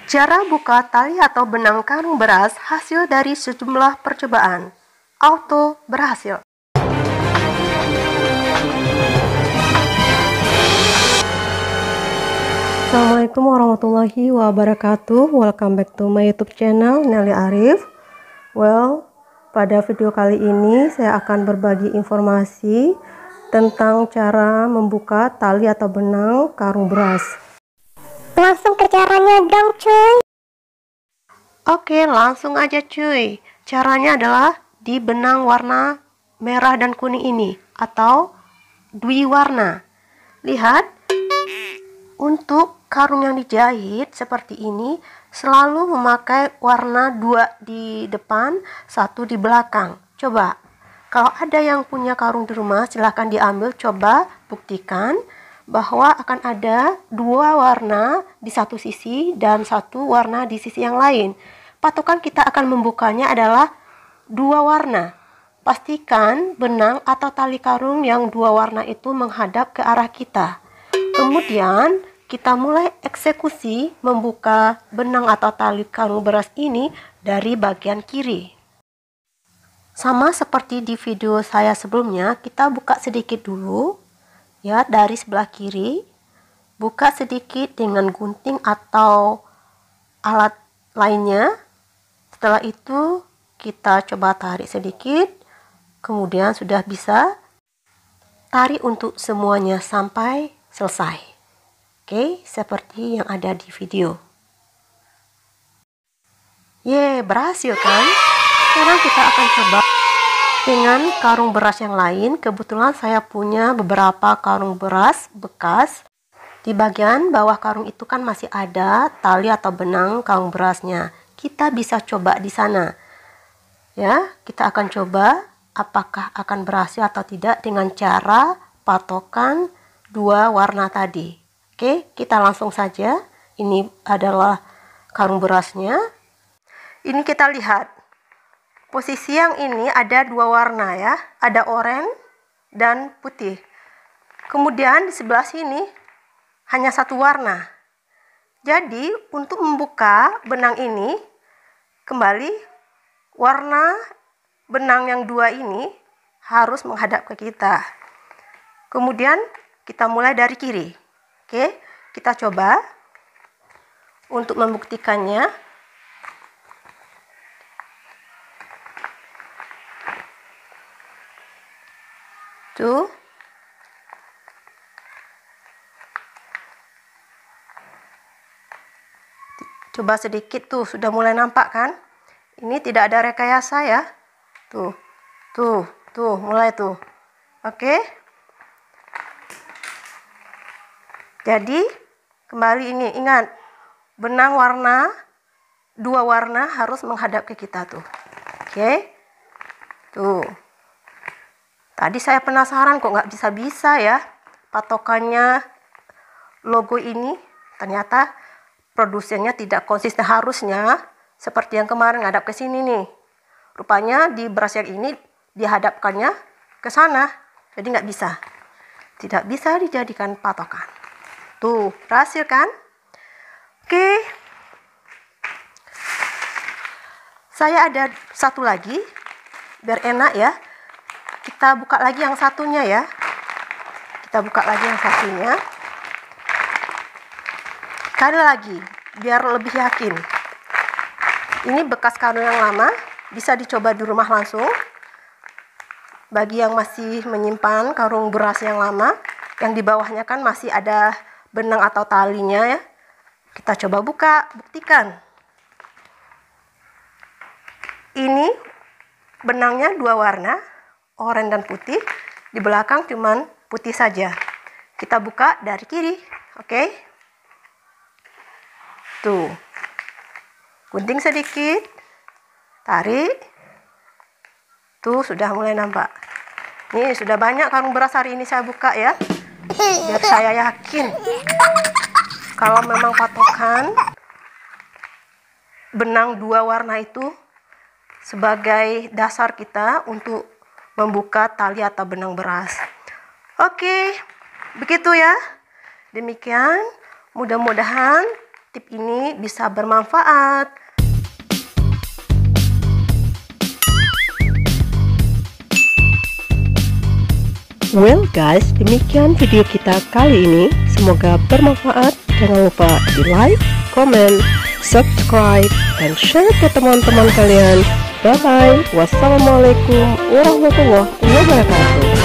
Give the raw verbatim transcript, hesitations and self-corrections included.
Cara buka tali atau benang karung beras hasil dari sejumlah percobaan. Auto berhasil. Assalamualaikum warahmatullahi wabarakatuh. Welcome back to my YouTube channel Nelly Arif. Well, pada video kali ini saya akan berbagi informasi tentang cara membuka tali atau benang karung beras. Langsung ke caranya dong cuy. Oke, langsung aja cuy. Caranya adalah di benang warna merah dan kuning ini atau dwiwarna. Lihat, untuk karung yang dijahit seperti ini selalu memakai warna dua di depan, satu di belakang. Coba, kalau ada yang punya karung di rumah silahkan diambil, coba buktikan bahwa akan ada dua warna di satu sisi dan satu warna di sisi yang lain. Patokan kita akan membukanya adalah dua warna. Pastikan benang atau tali karung yang dua warna itu menghadap ke arah kita. Kemudian kita mulai eksekusi membuka benang atau tali karung beras ini dari bagian kiri. Sama seperti di video saya sebelumnya, kita buka sedikit dulu. Ya, dari sebelah kiri, buka sedikit dengan gunting atau alat lainnya. Setelah itu kita coba tarik sedikit, kemudian sudah bisa tarik untuk semuanya sampai selesai. Oke, seperti yang ada di video. Ye, berhasil kan? Sekarang kita akan coba dengan karung beras yang lain. Kebetulan saya punya beberapa karung beras bekas. Di bagian bawah karung itu kan masih ada tali atau benang karung berasnya. Kita bisa coba di sana. Ya, kita akan coba apakah akan berhasil atau tidak dengan cara patokan dua warna tadi. Oke, kita langsung saja. Ini adalah karung berasnya. Ini kita lihat. Posisi yang ini ada dua warna ya, ada oranye dan putih. Kemudian di sebelah sini hanya satu warna. Jadi untuk membuka benang ini, kembali warna benang yang dua ini harus menghadap ke kita. Kemudian kita mulai dari kiri. Oke, kita coba untuk membuktikannya. Tuh. Coba sedikit tuh, sudah mulai nampak kan? Ini tidak ada rekayasa ya. Tuh. Tuh, tuh, mulai tuh. Oke. Jadi, kembali ini, ingat, benang warna dua warna harus menghadap ke kita tuh. Oke. Tuh. Tadi saya penasaran kok nggak bisa-bisa ya patokannya logo ini. Ternyata produsennya tidak konsisten, harusnya seperti yang kemarin ngadap ke sini nih. Rupanya di beras yang ini dihadapkannya ke sana. Jadi nggak bisa. Tidak bisa dijadikan patokan. Tuh, berhasil kan? Oke. Saya ada satu lagi biar enak ya. Kita buka lagi yang satunya ya. Kita buka lagi yang satunya. Sekali lagi, biar lebih yakin. Ini bekas karung yang lama, bisa dicoba di rumah langsung. Bagi yang masih menyimpan karung beras yang lama, yang di bawahnya kan masih ada benang atau talinya ya. Kita coba buka, buktikan. Ini benangnya dua warna, oranye dan putih. Di belakang cuman putih saja. Kita buka dari kiri, oke? Tuh, gunting sedikit, tarik. Tuh, sudah mulai nampak. Nih, sudah banyak karung beras hari ini saya buka ya, biar saya yakin kalau memang patokan benang dua warna itu sebagai dasar kita untuk membuka tali atau benang beras. Oke, begitu ya. Demikian, mudah-mudahan tip ini bisa bermanfaat. Well guys, demikian video kita kali ini. Semoga bermanfaat. Jangan lupa di like, comment, subscribe, dan share ke teman-teman kalian. Bye bye. Wassalamualaikum warahmatullahi wabarakatuh.